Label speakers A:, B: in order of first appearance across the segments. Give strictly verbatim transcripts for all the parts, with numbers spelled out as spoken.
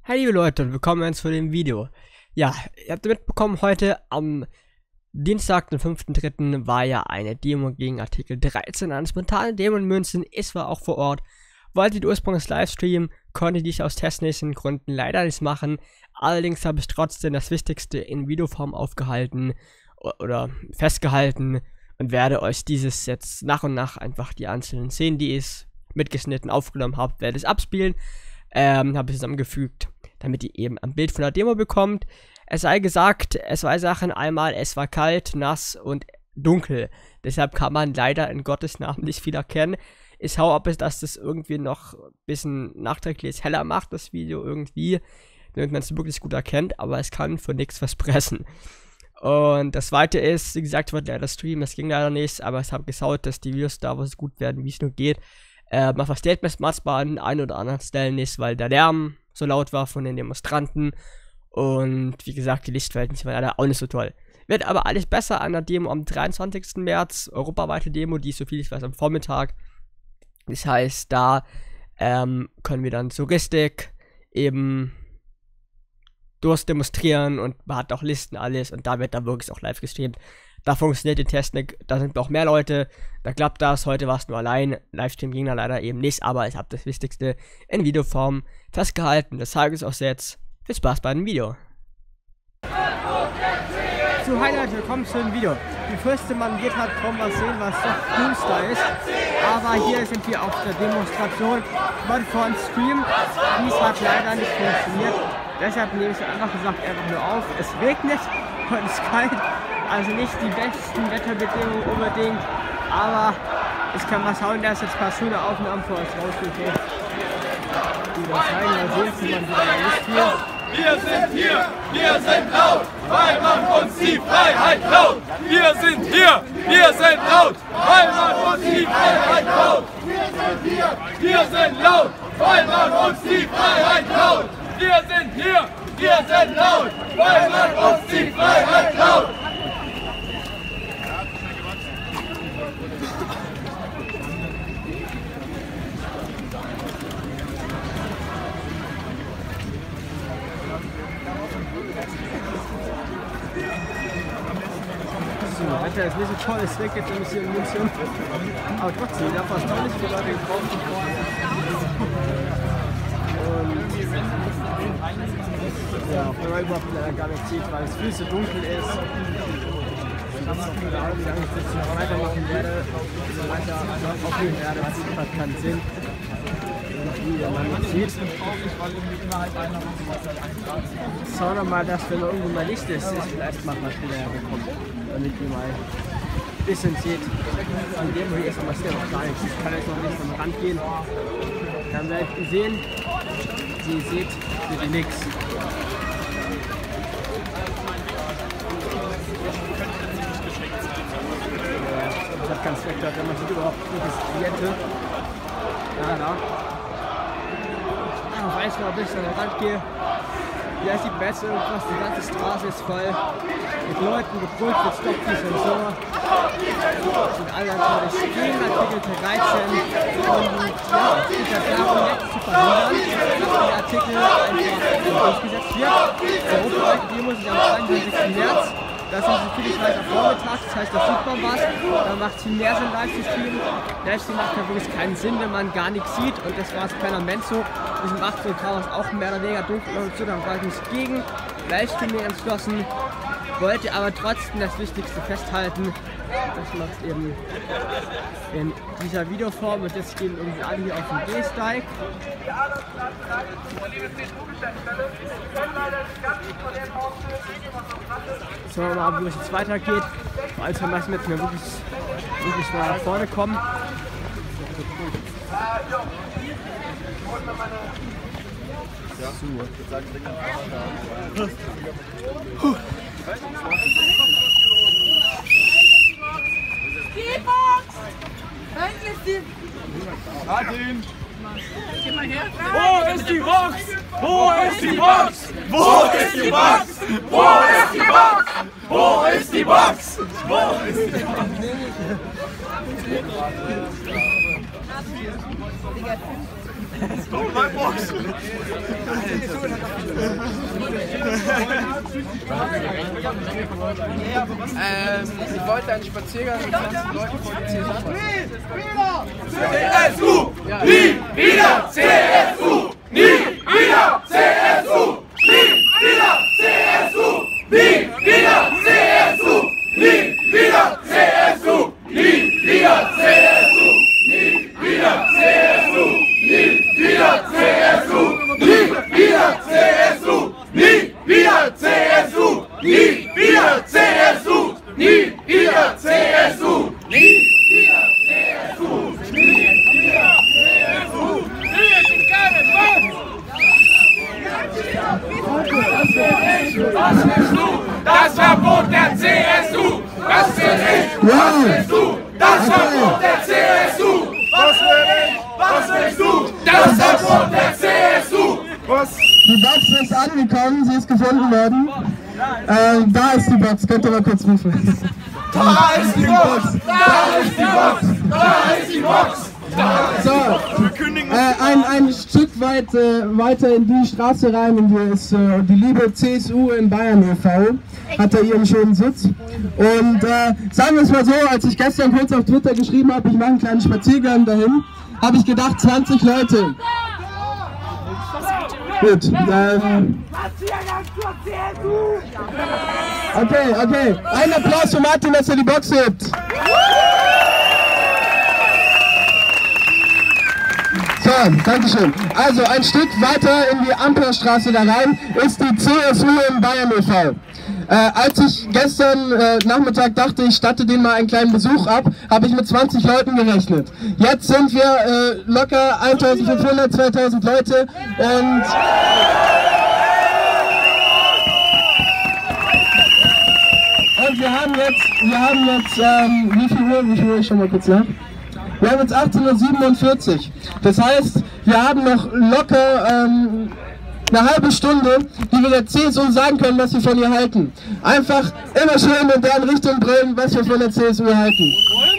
A: Hey liebe Leute und willkommen zu dem Video. Ja, ihr habt mitbekommen, heute am Dienstag, den fünften dritten war ja eine Demo gegen Artikel dreizehn an spontanen Dämonenmünzen. Ich war auch vor Ort, wollte den Ursprungs-Livestream, konnte dies aus technischen Gründen leider nicht machen. Allerdings habe ich trotzdem das Wichtigste in Videoform aufgehalten oder festgehalten und werde euch dieses jetzt nach und nach einfach die einzelnen Szenen, die ich mitgeschnitten aufgenommen habe, werde ich abspielen. Ähm, habe ich zusammengefügt, damit ihr eben ein Bild von der Demo bekommt. Es sei gesagt, es war Sachen einmal, es war kalt, nass und dunkel. Deshalb kann man leider in Gottes Namen nicht viel erkennen. Ich hau ab, dass das irgendwie noch ein bisschen nachträglich heller macht, das Video irgendwie, damit man es wirklich gut erkennt, aber es kann für nichts versprechen. Und das zweite ist, wie gesagt, wird leider streamen, das ging leider nicht, aber ich habe geschaut, dass die Videos da so gut werden, wie es nur geht. Äh, man versteht es manchmal an ein oder anderen Stellen nicht, weil der Lärm so laut war von den Demonstranten. Und wie gesagt, die Lichtverhältnisse waren leider auch nicht so toll. Wird aber alles besser an der Demo am dreiundzwanzigsten März, europaweite Demo, die ist, so viel ich weiß, am Vormittag. Das heißt, da ähm, können wir dann so richtig eben durchdemonstrieren und man hat auch Listen, alles, und da wird dann wirklich auch live gestreamt. Da funktioniert die Technik, da sind auch mehr Leute, da klappt das. Heute war es nur allein, Livestream ging da leider eben nicht, aber ich habe das Wichtigste in Videoform festgehalten. Das zeige ich euch jetzt. Viel Spaß bei dem Video. So, hi Leute, willkommen zu dem Video. Die fürchte, man wird halt kaum was sehen, was doch Doomstar ist. Aber hier sind wir auf der Demonstration. Ich wollte vorhin streamen, dies hat leider nicht funktioniert. Deshalb nehme ich einfach gesagt einfach nur auf. Es regnet und es ist kalt. Also nicht die besten Wetterbedingungen unbedingt, aber ich kann mal schauen, dass jetzt ein paar schöne Aufnahmen für euch rausgeht. Die das zeigen, da sehen Sie man wieder nicht hier.
B: Wir sind hier, wir sind laut, weil man uns die Freiheit klaut. Wir sind hier, wir sind laut, weil man uns die Freiheit klaut. Wir sind hier, wir sind laut, weil man uns die Freiheit klaut. Wir sind hier, wir sind laut, weil man uns die Freiheit klaut.
A: Alter, ist nicht so toll, es regnet nämlich hier in München. Aber trotzdem, da fast auch nicht viele Leute gebraucht. Und ja, auf der überhaupt leider gar nicht sieht, weil es viel zu dunkel ist. Und das ist auch wieder auch, wie lange ich das noch weitermachen werde, so weiter aufnehmen werde, das hat keinen Sinn. Wie man sieht. Schauen wir mal, dass wenn irgendwo mal Licht ist, ist vielleicht mal was wieder hergekommen. Damit ihr mal ein bisschen seht, von dem hier ist aber still noch gar nichts. Ich kann jetzt noch nicht vom Rand gehen. Dann werdet ihr sehen, sie seht, seht ihr nichts. Ich hab ganz weg, wenn man sieht überhaupt nicht das Vierte. Ja, da. Ich weiß noch, ob ich an den Rand gehe. Hier sieht man jetzt irgendwas, die ganze Straße ist voll. Mit Leuten gebrüllt wird, stoppt die Sensor. Und alle natürlich gegen Artikel dreizehn. Und ja, es geht ja darum, jetzt zu verhindern, dass der Artikel einfach durchgesetzt wird. Europaweite Demo ist am zweiundzwanzigsten März. Das sind so viele weiter vormittags, das heißt, das sieht man was. Da macht es viel mehr Sinn, live zu streamen. Livestream macht ja wirklich keinen Sinn, wenn man gar nichts sieht. Und das war es kleiner Menzo. Bis um achtzehn Uhr war es auch mehr oder weniger dunkel und so. Dann war ich nicht gegen Livestreaming entschlossen. Wollte aber trotzdem das Wichtigste festhalten. Das macht eben in dieser Videoform. Und jetzt gehen irgendwie alle hier auf den Gehsteig. Schauen wir mal, wie es jetzt weitergeht. Vor allem haben wir jetzt mehr wirklich, wirklich mal nach vorne kommen. So.
C: Die Box! Endlich die...
B: Martin!
C: Geh mal her!
B: Wo ist die Box? Wo ist die Box? Wo ist die Box? Wo ist die Box? Wo ist die Box? Wo ist die Box?
C: Digga,
B: Guck mal, Box!
D: Ähm, ich wollte einen Spaziergang mit zwanzig Leuten vor die C S U machen.
B: C S U! Nie wieder C S U! Nie wieder C S U! Nie wieder C S U! Nie wieder C S U! Nie wieder C S U! Nie wieder C S U! Nie wieder C S U! Nie wieder C S U! Nie wieder C S U! Nie wieder C S U! Nie wieder C S U! Nie wieder C S U! Nie wieder C S U! Nie wieder C S U! Was willst du? Das Verbot der C S U! Was will ich? Was willst du? Das Verbot der C S U! Was will ich? Was willst du? Das Verbot der C S U! Was?
E: Die Box ist angekommen, sie ist gefunden worden. Äh, da ist die Box, könnt ihr mal kurz rufen.
B: Da ist die Box! Da ist die Box! Da ist die Box!
E: So, äh, ein, ein Stück weit äh, weiter in die Straße rein, und hier ist äh, die liebe C S U in Bayern e V, hat er ihren schönen Sitz. Und äh, sagen wir es mal so, als ich gestern kurz auf Twitter geschrieben habe, ich mache einen kleinen Spaziergang dahin, habe ich gedacht, zwanzig Leute. Gut, ähm, okay, okay, ein Applaus für Martin, dass er die Box hebt. So, Dankeschön. Also ein Stück weiter in die Amperstraße da rein ist die C S U in Bayern e V. Äh, als ich gestern äh, Nachmittag dachte, ich statte denen mal einen kleinen Besuch ab, habe ich mit zwanzig Leuten gerechnet. Jetzt sind wir äh, locker eintausendfünfhundert, zweitausend Leute und... Und wir haben jetzt, wir haben jetzt, ähm, wie viel Uhr, wie viel Uhr, ich schau mal kurz nach. Wir haben jetzt achtzehn Uhr siebenundvierzig. Das heißt, wir haben noch locker ähm, eine halbe Stunde, die wir der C S U sagen können, was wir von ihr halten. Einfach immer schön in deren Richtung brüllen, was wir von der C S U halten.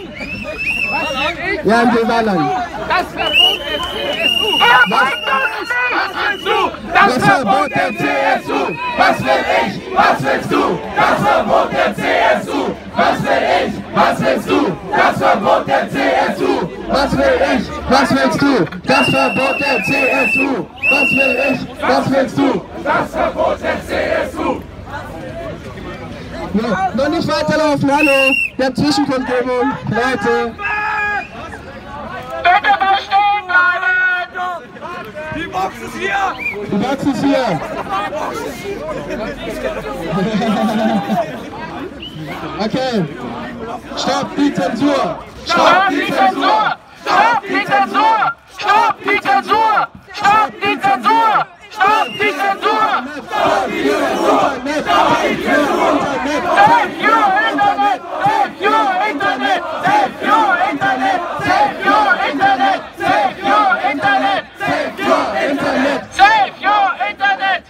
E: Ja, in Bewahrlang.
B: Das Verbot der C S U! Was willst du? Das Verbot der C S U! Was will ich? Was willst du? Das Verbot der C S U! Was will ich? Was willst du? Das Verbot der C S U!
E: Was will ich? Was willst du? Das Verbot der C S U! Was will ich? Was willst du?
B: Das Verbot der C S U!
E: No, noch nicht weiterlaufen, hallo! Der Zwischenkundgebung, Leute!
B: Bitte mal stehen bleiben! Die Box ist hier!
E: Die Box ist hier! Okay. Stopp die Zensur!
B: Stopp die Zensur! Stopp die Zensur! Stopp die Zensur! Stopp die Zensur! Stopp die Zensur! Stopp die Zensur! Stopp die Zensur! Save your Internet! Save your Internet! Save your Internet! Save your Internet! Save your Internet! Save your Internet! Save your Internet!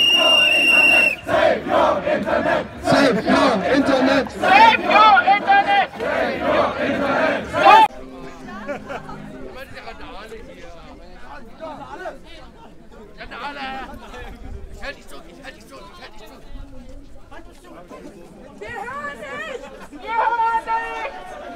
B: Save your Internet!
E: Save your Internet!
B: Save your Internet! Save your Internet! Ich halte dich zurück, ich halte dich zurück, ich halte dich zurück.
C: Wir hören nicht!
B: Wir hören nicht!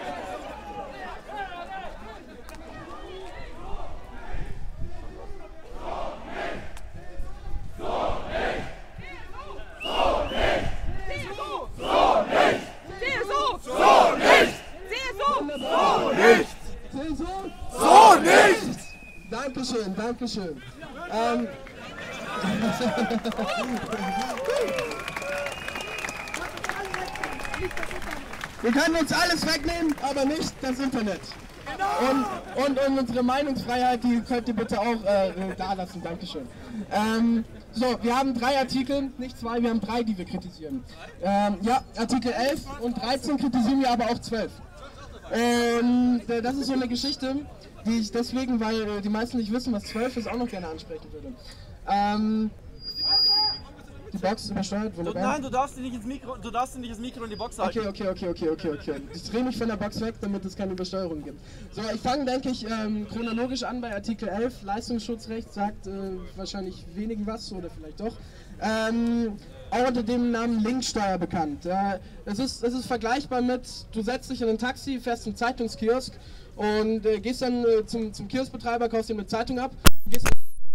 E: So nicht! Dankeschön, Dankeschön. Ähm, wir können uns alles wegnehmen, aber nicht das Internet. Und, und, und unsere Meinungsfreiheit, die könnt ihr bitte auch äh, da lassen. Dankeschön. Ähm, so, wir haben drei Artikel, nicht zwei, wir haben drei, die wir kritisieren. Ähm, ja, Artikel elf und dreizehn kritisieren wir, aber auch zwölf. Und äh, das ist so eine Geschichte, die ich deswegen, weil äh, die meisten nicht wissen, was zwölf ist, auch noch gerne ansprechen würde. Ähm, die Box übersteuert?
F: Du, nein, du darfst nicht ins Mikro, du darfst nicht ins Mikro in die Box halten.
E: Okay, okay, okay, okay, okay, okay. Ich drehe mich von der Box weg, damit es keine Übersteuerung gibt. So, ich fange, denke ich, ähm, chronologisch an bei Artikel elf. Leistungsschutzrecht sagt äh, wahrscheinlich wenigen was, oder vielleicht doch. Ähm, auch unter dem Namen Linksteuer bekannt. Ja, es ist, es ist vergleichbar mit, du setzt dich in ein Taxi, fährst einen Zeitungskiosk und äh, gehst dann äh, zum, zum Kioskbetreiber, kaufst ihm eine Zeitung ab, gehst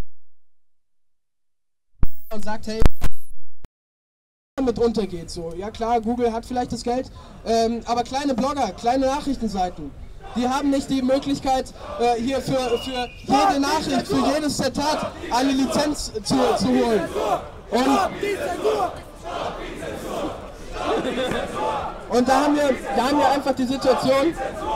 E: und sagt, hey, mit untergeht so. Ja klar, Google hat vielleicht das Geld, ähm, aber kleine Blogger, kleine Nachrichtenseiten, die haben nicht die Möglichkeit, äh, hier für, für jede Nachricht, für jedes Zitat eine Lizenz zu, zu holen. Und, und da haben wir, da haben wir einfach die Situation.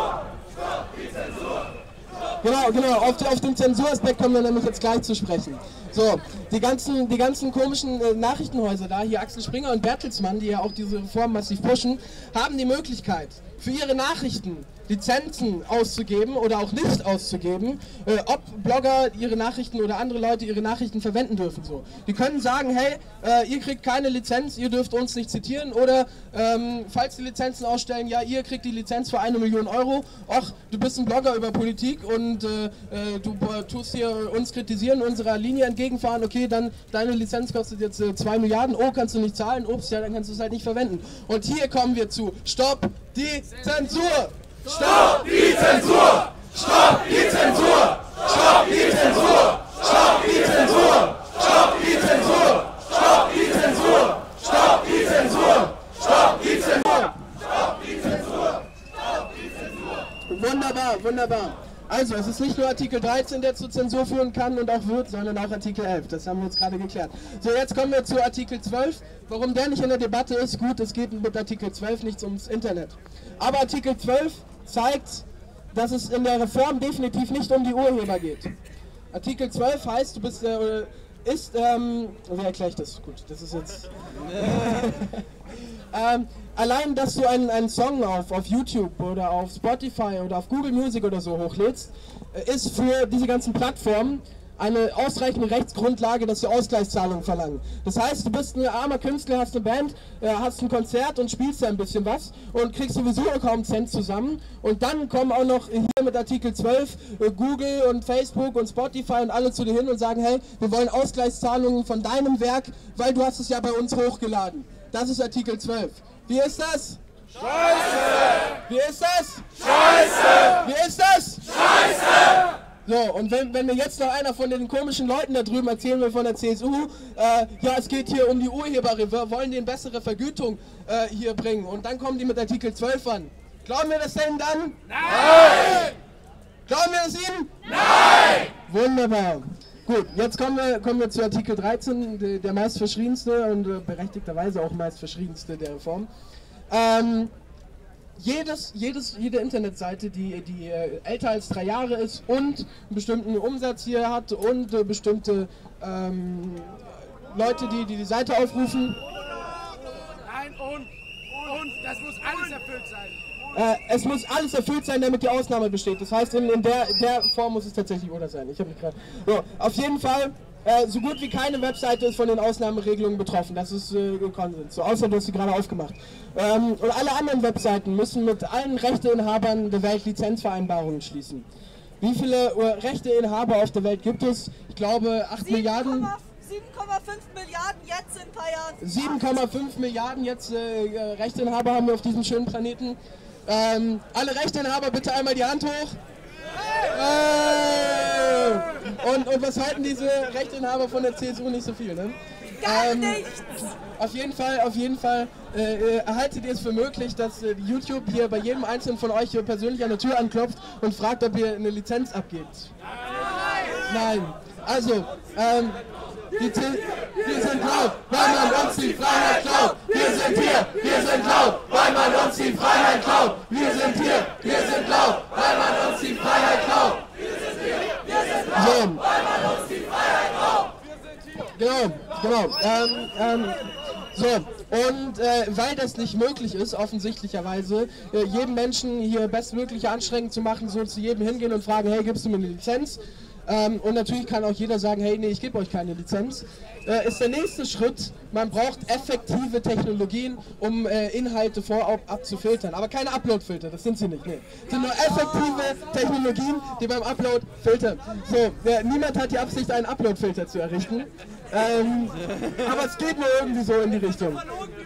E: Genau, genau, auf, auf den Zensuraspekt kommen wir nämlich jetzt gleich zu sprechen. So, die ganzen, die ganzen komischen äh, Nachrichtenhäuser da, hier Axel Springer und Bertelsmann, die ja auch diese Reform massiv pushen, haben die Möglichkeit, für ihre Nachrichten Lizenzen auszugeben oder auch nicht auszugeben, äh, ob Blogger ihre Nachrichten oder andere Leute ihre Nachrichten verwenden dürfen. So. Die können sagen, hey, äh, ihr kriegt keine Lizenz, ihr dürft uns nicht zitieren, oder ähm, falls die Lizenzen ausstellen, ja, ihr kriegt die Lizenz für eine Million Euro, ach, du bist ein Blogger über Politik und äh, äh, du äh, tust hier uns kritisieren, unserer Linie entgegenfahren, okay, dann deine Lizenz kostet jetzt äh, zwei Milliarden, oh, kannst du nicht zahlen, ups, ja, dann kannst du es halt nicht verwenden. Und hier kommen wir zu, stopp die Zensur!
B: Stopp die Zensur! Stopp die Zensur! Stopp die Zensur! Stopp die Zensur! Stopp die Zensur! Stopp die Zensur! Stopp die Zensur! Stopp die Zensur! Stopp die Zensur! Stopp die Zensur!
E: Wunderbar, wunderbar. Also, es ist nicht nur Artikel dreizehn, der zur Zensur führen kann und auch wird, sondern auch Artikel elf. Das haben wir jetzt gerade geklärt. So, jetzt kommen wir zu Artikel zwölf. Warum der nicht in der Debatte ist, gut, es geht mit Artikel zwölf nichts ums Internet. Aber Artikel zwölf zeigt, dass es in der Reform definitiv nicht um die Urheber geht. Artikel zwölf heißt, du bist, äh, ist, ähm, wie erkläre ich das? Gut, das ist jetzt... ähm, allein, dass du einen, einen Song auf, auf YouTube oder auf Spotify oder auf Google Music oder so hochlädst, äh, ist für diese ganzen Plattformen eine ausreichende Rechtsgrundlage, dass sie Ausgleichszahlungen verlangen. Das heißt, du bist ein armer Künstler, hast eine Band, äh, hast ein Konzert und spielst da ein bisschen was und kriegst sowieso kaum einen Cent zusammen. Und dann kommen auch noch hier mit Artikel zwölf äh, Google und Facebook und Spotify und alle zu dir hin und sagen, hey, wir wollen Ausgleichszahlungen von deinem Werk, weil du hast es ja bei uns hochgeladen. Das ist Artikel zwölf. Wie ist das?
B: Scheiße!
E: Wie ist das?
B: Scheiße!
E: Wie ist das?
B: Scheiße!
E: So, und wenn, wenn mir jetzt noch einer von den komischen Leuten da drüben erzählen will von der C S U, äh, ja, es geht hier um die Urheber, wir wollen denen bessere Vergütung äh, hier bringen, und dann kommen die mit Artikel zwölf an. Glauben wir das denn dann?
B: Nein!
E: Glauben wir es ihnen?
B: Nein!
E: Wunderbar. Gut, jetzt kommen wir, kommen wir zu Artikel dreizehn, der, der meist verschriebenste und äh, berechtigterweise auch meist verschriebenste der Reform. Ähm, Jedes, jedes, jede Internetseite, die, die äh, älter als drei Jahre ist und einen bestimmten Umsatz hier hat und äh, bestimmte ähm, Leute, die, die die Seite aufrufen.
D: Nein, und, und, das muss alles erfüllt sein.
E: Äh, es muss alles erfüllt sein, damit die Ausnahme besteht. Das heißt, in, in der, der Form muss es tatsächlich oder sein. Ich habe mich gerade. So, auf jeden Fall. Äh, so gut wie keine Webseite ist von den Ausnahmeregelungen betroffen, das ist äh, Konsens, so, außer du hast sie gerade aufgemacht. Ähm, und alle anderen Webseiten müssen mit allen Rechteinhabern der Welt Lizenzvereinbarungen schließen. Wie viele äh, Rechteinhaber auf der Welt gibt es? Ich glaube acht Milliarden.
C: sieben Komma fünf Milliarden jetzt in ein paar Jahren.
E: sieben Komma fünf Milliarden jetzt äh, Rechteinhaber haben wir auf diesem schönen Planeten. Ähm, alle Rechteinhaber bitte einmal die Hand hoch. Äh, und, und was halten diese Rechteinhaber von der C S U? Nicht so viel, ne?
C: Gar
E: ähm,
C: nichts!
E: Auf jeden Fall, auf jeden Fall äh, erhaltet ihr es für möglich, dass äh, YouTube hier bei jedem einzelnen von euch hier persönlich an der Tür anklopft und fragt, ob ihr eine Lizenz abgebt. Nein! Nein. Also, ähm, die C wir sind laut, weil man uns die Freiheit klaut. Wir sind hier, wir sind laut, weil man uns die Freiheit klaut. Wir sind hier, wir sind laut, weil man uns die Freiheit klaut. Wir sind hier, wir sind laut, weil man uns die Freiheit klaut. Genau, genau. Ähm, ähm, so, und äh, weil das nicht möglich ist, offensichtlicherweise, äh, jedem Menschen hier bestmögliche Anstrengungen zu machen, so zu jedem hingehen und fragen, hey, gibst du mir eine Lizenz? Ähm, und natürlich kann auch jeder sagen, hey, nee, ich gebe euch keine Lizenz. Äh, ist der nächste Schritt, man braucht effektive Technologien, um äh, Inhalte vorab abzufiltern. Aber keine Upload-Filter, das sind sie nicht. Nee. Das sind nur effektive Technologien, die beim Upload filtern. So, äh, niemand hat die Absicht, einen Upload-Filter zu errichten. Ähm, aber es geht nur irgendwie so in die Richtung.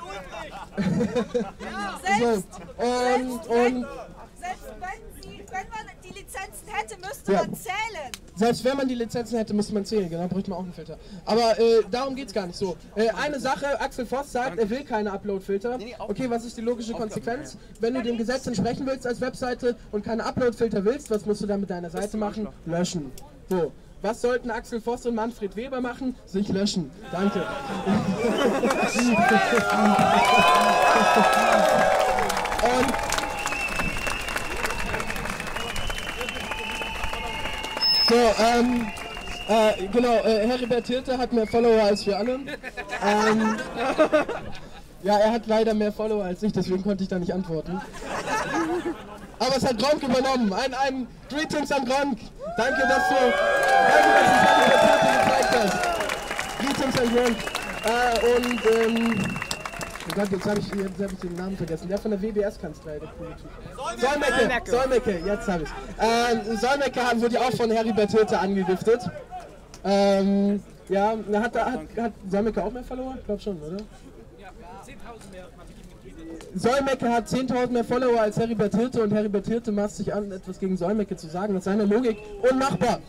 C: Selbst,
E: so, und, und
C: selbst wenn, sie, wenn man die Lizenzen hätte, müsste
E: Ja.
C: man zählen.
E: Selbst wenn man die Lizenzen hätte, müsste man zählen, genau, bräuchte man auch einen Filter. Aber äh, darum geht es gar nicht so. Äh, eine Sache, Axel Voss sagt, er will keine Upload-Filter. Okay, was ist die logische Konsequenz? Wenn du dem Gesetz entsprechen willst als Webseite und keine Upload-Filter willst, was musst du dann mit deiner Seite machen? Löschen. So. Was sollten Axel Voss und Manfred Weber machen? Sich löschen. Danke. und So, ähm, äh, genau, äh, Heribert Hirte hat mehr Follower als wir alle. Ähm, ja, er hat leider mehr Follower als ich, deswegen konnte ich da nicht antworten. Aber es hat Gronk übernommen. Ein, ein Greetings an Gronk. Danke, dass du, danke, dass du Heribert Hirte gezeigt hast. Greetings an Gronk. Äh, und, ähm, oh Gott, jetzt habe ich, jetzt hab ich den Namen vergessen. Der von der W B S-Kanzlei, der coole Typ. Solmecke, Solmecke, jetzt habe ich ähm, Solmecke wurde ja auch von Heribert Hirte angegiftet. Ähm, ja, hat, hat, hat Solmecke auch mehr Follower? Ich glaube schon, oder? Ja, zehntausend mehr. Solmecke hat zehntausend mehr Follower als Heribert Hirte und Heribert Hirte maßt sich an, etwas gegen Solmecke zu sagen. Nach seiner Logik unmachbar.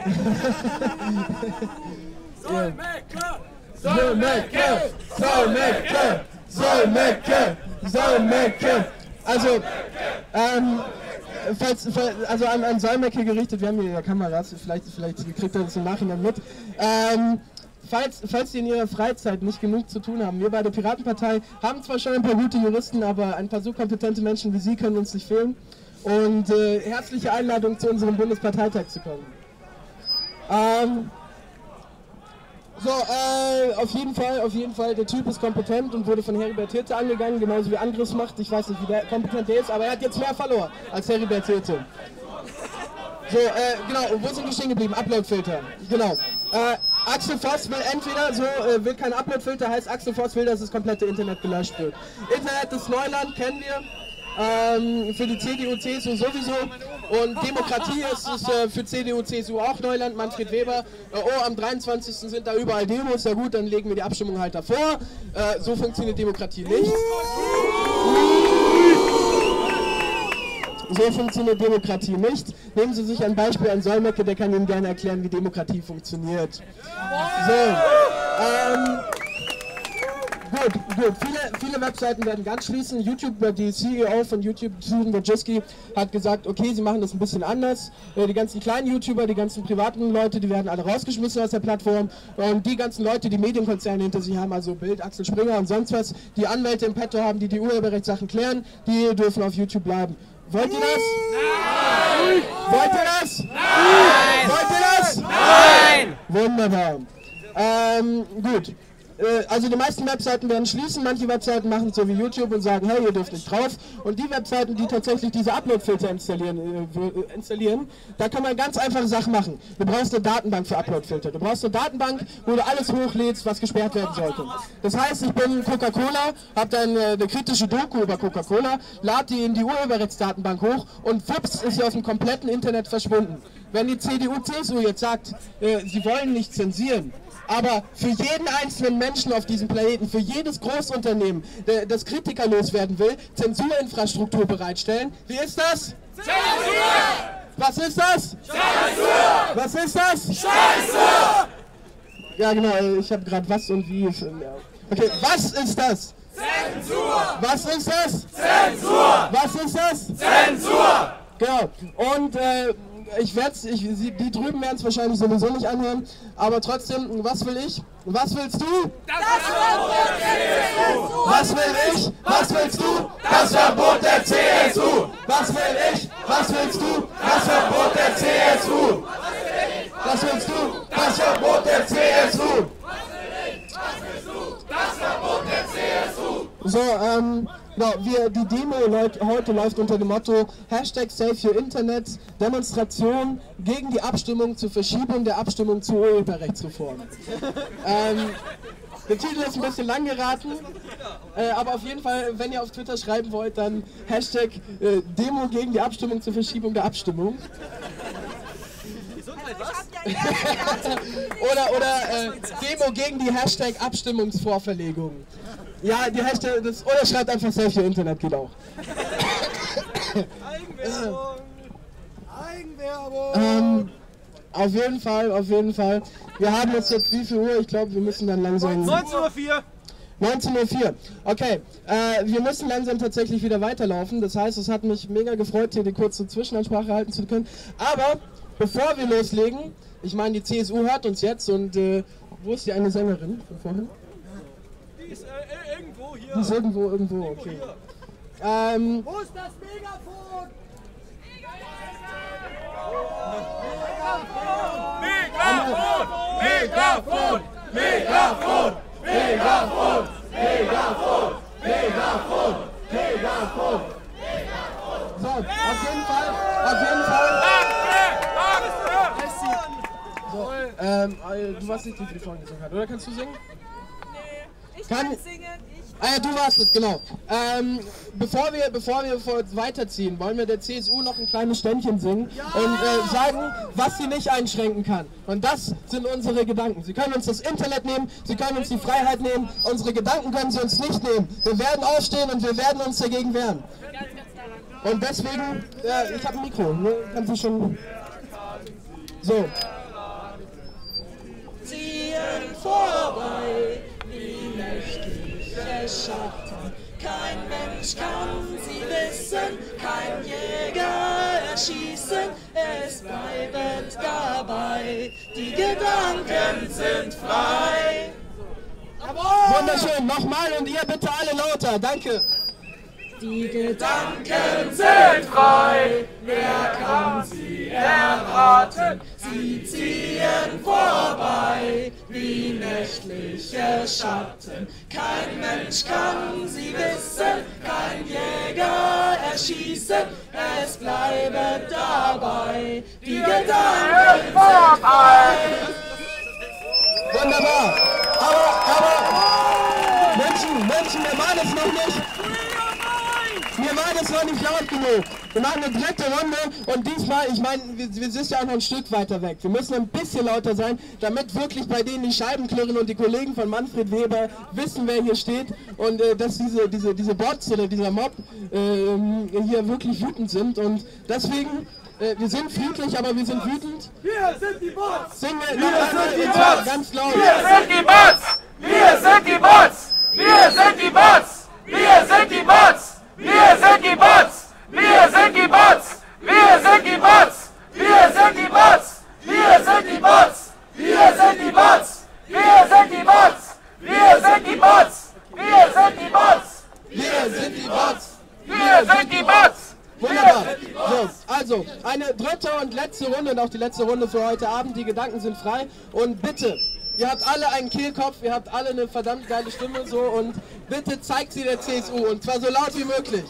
B: Solmecke!
E: Solmecke! Solmecke! Solmecke! Solmecke! Also, ähm, falls, falls, also an, an Solmecke gerichtet, wir haben hier ja Kameras, vielleicht, vielleicht kriegt er das im Nachhinein mit. Ähm, falls, falls Sie in Ihrer Freizeit nicht genug zu tun haben, wir bei der Piratenpartei haben zwar schon ein paar gute Juristen, aber ein paar so kompetente Menschen wie Sie können uns nicht fehlen. Und äh, herzliche Einladung zu unserem Bundesparteitag zu kommen. Ähm, So, äh, auf jeden Fall, auf jeden Fall, der Typ ist kompetent und wurde von Heribert Hirte angegangen, genauso wie Angriffsmacht. Ich weiß nicht, wie der kompetent der ist, aber er hat jetzt mehr Follower als Heribert Hirte. So, äh, genau, wo sind wir stehen geblieben? Uploadfilter, genau. Äh, Axel Voss will entweder, so, äh, will kein Uploadfilter, heißt Axel Voss will, dass das komplette Internet gelöscht wird. Internet ist Neuland, kennen wir. Ähm, für die C D U, C S U sowieso und Demokratie ist es äh, für C D U, C S U auch Neuland. Manfred Weber, äh, oh, am dreiundzwanzigsten sind da überall Demos, ja gut, dann legen wir die Abstimmung halt davor. Äh, so funktioniert Demokratie nicht. So funktioniert Demokratie nicht. Nehmen Sie sich ein Beispiel an Solmecke, der kann Ihnen gerne erklären, wie Demokratie funktioniert. So, ähm... Gut, gut. Viele, viele Webseiten werden ganz schließen. YouTube, die C E O von YouTube, Susan Wojcicki, hat gesagt, okay, sie machen das ein bisschen anders. Die ganzen kleinen YouTuber, die ganzen privaten Leute, die werden alle rausgeschmissen aus der Plattform. Und die ganzen Leute, die Medienkonzerne hinter sich haben, also Bild, Axel Springer und sonst was, die Anwälte im Petto haben, die die Urheberrechtssachen klären, die dürfen auf YouTube bleiben. Wollt ihr das? Nein! Wollt ihr das? Nein! Wollt ihr das?
A: Nein!
E: Wunderbar. Ähm, gut. Also die meisten Webseiten werden schließen, manche Webseiten machen es so wie YouTube und sagen, hey, ihr dürft nicht drauf. Und die Webseiten, die tatsächlich diese Upload-Filter installieren, äh, installieren, da kann man ganz einfache Sachen machen. Du brauchst eine Datenbank für Upload-Filter. Du brauchst eine Datenbank, wo du alles hochlädst, was gesperrt werden sollte. Das heißt, ich bin Coca-Cola, habe dann äh, eine kritische Doku über Coca-Cola, lade die in die Urheberrechtsdatenbank hoch und wups, ist sie aus dem kompletten Internet verschwunden. Wenn die C D U, C S U jetzt sagt, äh, sie wollen nicht zensieren, aber für jeden einzelnen Menschen auf diesem Planeten, für jedes Großunternehmen, das kritikerlos werden will, Zensurinfrastruktur bereitstellen. Wie ist das?
B: Zensur!
E: Was ist das?
B: Zensur!
E: Was ist das?
B: Zensur!
E: Ja genau, ich habe gerade was und wie. Okay, was ist das?
B: Zensur!
E: Was ist das?
B: Zensur!
E: Was ist das?
B: Zensur!
E: Genau, und äh, ich werde ich, die drüben werden es wahrscheinlich sowieso nicht anhören, aber trotzdem, was will ich? Was willst du?
B: Das Verbot der C S U!
E: Was will ich? Was willst du?
B: Das Verbot der C S U!
E: Was will ich? Was willst du?
B: Das Verbot der C S U!
E: Was willst du?
B: Das Verbot der C S U! Das Verbot der C S U!
E: So, ähm, no, wir, die Demo leut, heute läuft unter dem Motto Hashtag Save Your Internet, Demonstration gegen die Abstimmung zur Verschiebung der Abstimmung zur Urheberrechtsreform. ähm, der Titel ist ein bisschen lang geraten, äh, aber auf jeden Fall, wenn ihr auf Twitter schreiben wollt, dann Hashtag äh, Demo gegen die Abstimmung zur Verschiebung der Abstimmung. oder oder äh, Demo gegen die Hashtag Abstimmungsvorverlegung. Ja, die Hashtag, das, oder schreibt einfach Save Your Internet, geht auch.
D: Eigenwerbung! Eigenwerbung!
E: Ähm, auf jeden Fall, auf jeden Fall. Wir haben jetzt jetzt wie viel Uhr? Ich glaube, wir müssen dann langsam...
F: neunzehn Uhr vier!
E: neunzehn Uhr vier. Okay, äh, wir müssen langsam tatsächlich wieder weiterlaufen. Das heißt, es hat mich mega gefreut, hier die kurze Zwischenansprache halten zu können. Aber bevor wir loslegen, ich meine, die C S U hört uns jetzt und äh, wo ist die eine Sängerin von vorhin?
F: Die ist äh, irgendwo hier.
E: Die ist irgendwo, irgendwo, okay. Ähm,
D: Wo ist das Megafon?
B: Megafon! Megafon! Megafon! Megafon! Megafon! Megafon! Megafon!
E: so, auf jeden Fall, auf jeden Fall. So, ähm, äh, du warst nicht die, die vorhin gesungen hat, oder? Kannst du singen?
C: Nee, ich
E: Kann-
C: kann singen. Ich
E: Ah ja, du warst es, genau. Ähm, bevor wir, bevor wir vor- weiterziehen, wollen wir der C S U noch ein kleines Ständchen singen und äh, sagen, was sie nicht einschränken kann. Und das sind unsere Gedanken. Sie können uns das Internet nehmen, sie können uns die Freiheit nehmen, unsere Gedanken können sie uns nicht nehmen. Wir werden aufstehen und wir werden uns dagegen wehren. Und deswegen, äh, ich habe ein Mikro, ne? Kannst du schon... So.
G: Ziehen vorbei, wie nächtliche Schatten. Kein Mensch kann sie wissen, kein Jäger erschießen. Es bleibt dabei, die Gedanken sind frei.
E: Wunderschön, nochmal und ihr bitte alle lauter, danke.
G: Die Gedanken sind frei, wer kann sie erraten? Sie ziehen vorbei, wie nächtliche Schatten. Kein Mensch kann sie wissen, kein Jäger erschießen. Es bleibe dabei, die Gedanken vorbei.
E: Wunderbar. Aber, aber, Menschen, Menschen, wir waren es noch nicht. Wir waren es noch nicht laut genug. Wir machen eine dritte Runde und diesmal, ich meine, wir, wir sind ja auch noch ein Stück weiter weg. Wir müssen ein bisschen lauter sein, damit wirklich bei denen die Scheiben klirren und die Kollegen von Manfred Weber wissen, wer hier steht und äh, dass diese, diese, diese Bots oder dieser Mob äh, hier wirklich wütend sind. Und deswegen, äh, wir sind friedlich, aber wir sind wütend.
D: Wir sind die Bots!
E: Singen wir noch einmal und zwar ganz laut.
B: Wir sind die Bots! Wir sind die Bots! Wir sind die Bots! Wir sind die Bots! Wir sind die Bots! Wir sind die Bots! Wir sind die Bots! Wir sind die Bots! Wir sind die Bots! Wir sind die Bots! Wir sind die Bots! Wir sind die Bots! Wir sind die Bots!
E: Wir sind die Bots!
B: Wir sind die Bots!
E: Wunderbar. So, also, eine dritte und letzte Runde und auch die letzte Runde für heute Abend. Die Gedanken sind frei und bitte, ihr habt alle einen Kehlkopf, ihr habt alle eine verdammt geile Stimme so und bitte zeigt sie der C S U und zwar so laut wie möglich.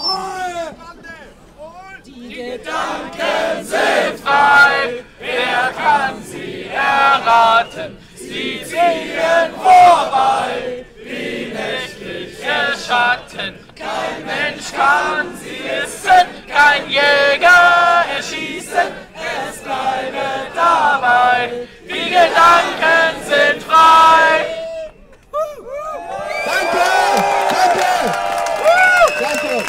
G: Die Gedanken
B: Sind frei, wer kann sie erraten? Sie ziehen vorbei, wie nächtliche Schatten. Kein Mensch kann sie wissen, kein Jäger erschießen. Es bleibe dabei, die Gedanken sind frei.
E: Danke! Danke! Danke!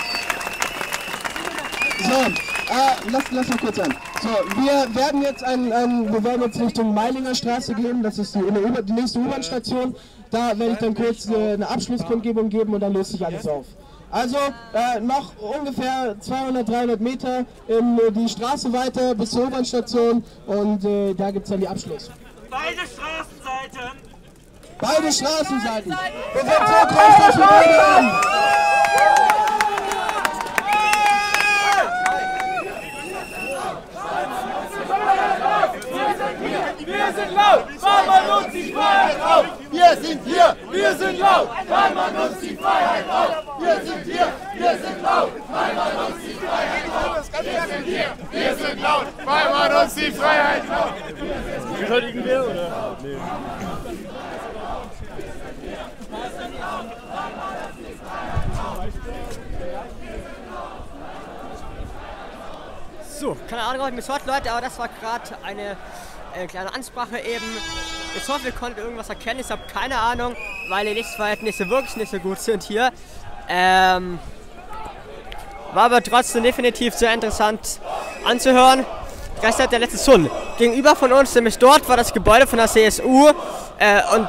E: So, äh, lass, lass mal kurz an. So, wir werden jetzt ein, ein, wir werden jetzt Richtung Meilinger Straße gehen, das ist die, eine, die nächste U-Bahn-Station. Da werde ich dann kurz äh, eine Abschlusskundgebung geben und dann löst sich alles auf. Also äh, noch ungefähr zweihundert, dreihundert Meter in äh, die Straße weiter bis zur U-Bahn-Station und äh, da gibt es dann die Abschluss.
F: Beide Straßenseiten.
E: Beide Straßenseiten. Wir sind so groß, dass wir beide haben.
B: Wir sind laut, weil man uns die Freiheit raubt. Wir sind hier, wir wir sind laut, weil man uns die Freiheit raubt. Wir sind hier, wir sind laut, weil man uns die Freiheit raubt. Wir sind hier, wir sind laut, weil man uns die Freiheit raubt.
F: Verteidigen wir, oder? Nee.
A: So, keine Ahnung, ob ihr mich hört, Leute, aber das war gerade eine äh, kleine Ansprache eben. Ich hoffe, ihr konntet irgendwas erkennen. Ich habe keine Ahnung, weil die Lichtverhältnisse wirklich nicht so gut sind hier. Ähm, war aber trotzdem definitiv sehr interessant anzuhören. Gestern der letzte Sonn. Gegenüber von uns, nämlich dort, war das Gebäude von der C S U. Äh, und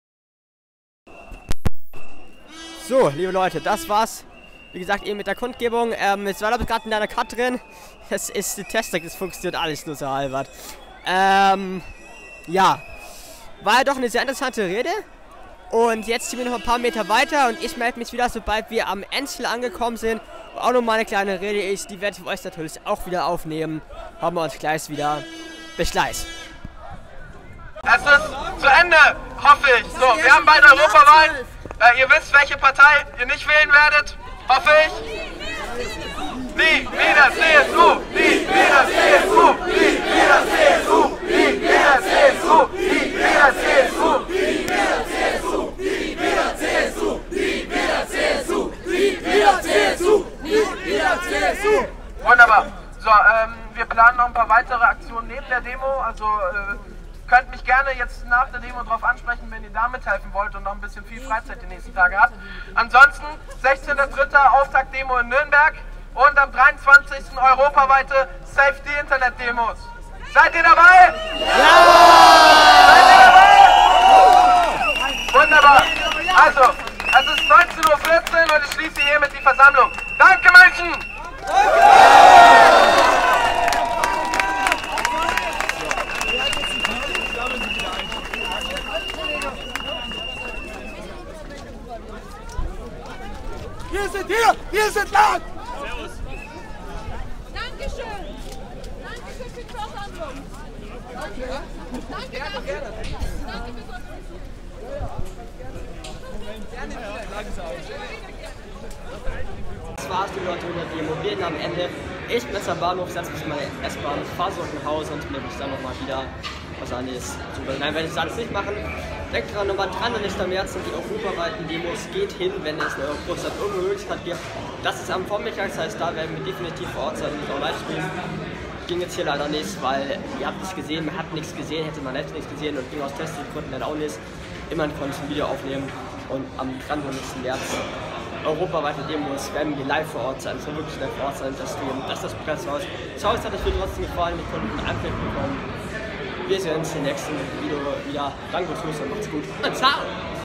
A: so, liebe Leute, das war's. Wie gesagt, eben mit der Kundgebung. Ähm, jetzt war glaube ich gerade in deiner Cut drin. Das ist die Testung, das funktioniert alles nur so halbert. Ähm, ja. War ja doch eine sehr interessante Rede. Und jetzt sind wir noch ein paar Meter weiter und ich melde mich wieder, sobald wir am Enzel angekommen sind. Wo auch nochmal eine kleine Rede ist. Die werde ich für euch natürlich auch wieder aufnehmen. Haben wir uns gleich wieder. Bis gleich.
H: Es ist zu Ende, hoffe ich. So, wir haben bald Europawahlen. Äh, ihr wisst, welche Partei ihr nicht wählen werdet, hoffe ich. Nie wieder C S U, nie wieder C S U, nie wieder C S U, nie wieder C S U, nie wieder C S U, nie wieder C S U, nie wieder C S U, nie wieder C S U, nie wieder C S U, nie wieder C S U. Wunderbar. So, ähm, wir planen noch ein paar weitere Aktionen neben der Demo, also äh, könnt mich gerne jetzt nach der Demo drauf ansprechen, wenn ihr da mithelfen wollt und noch ein bisschen viel Freizeit die nächsten Tage habt. Ansonsten sechzehnter dritter Auftaktdemo in Nürnberg und am dreiundzwanzigsten europaweite Safety-Internet-Demos. Seid ihr dabei? Ja! Seid ihr dabei? Wunderbar. Also, es ist neunzehn Uhr vierzehn und ich schließe hiermit die Versammlung. Danke, Menschen!
B: Wir sind hier, wir sind laut!
C: Dankeschön! Danke für die Versammlung! Danke! Danke dafür! Danke für
A: Das war's, die Leute, mit der Immobilien am Ende. Ich bin jetzt am Bahnhof, setze mich in meine S-Bahn, fahre so nach Hause und nehme mich dann nochmal wieder was anderes zu. Nein, werde ich das alles nicht machen. Denkt dran, nochmal dran, nächster März sind die europaweiten Demos. Geht hin, wenn es in eurer Großstadt irgendeine Möglichkeit gibt. Das ist am Vormittag, das heißt, da werden wir definitiv vor Ort sein und auch live spielen. Ging jetzt hier leider nicht, weil ihr habt nichts gesehen, man hat nichts gesehen, hätte man selbst nichts gesehen und ging aus Testgründen dann auch nicht. Immerhin konnte ich ein Video aufnehmen und am dreiundzwanzigsten März europaweite Demos werden wir live vor Ort sein. Es soll wirklich live vor Ort sein, das Stream. Das ist das Presshaus. Ich hoffe, es hat euch trotzdem gefallen. Ich konnte einen Einblick bekommen. Wir sehen uns im nächsten Video wieder. Danke fürs Zuschauen. Macht's gut und ciao!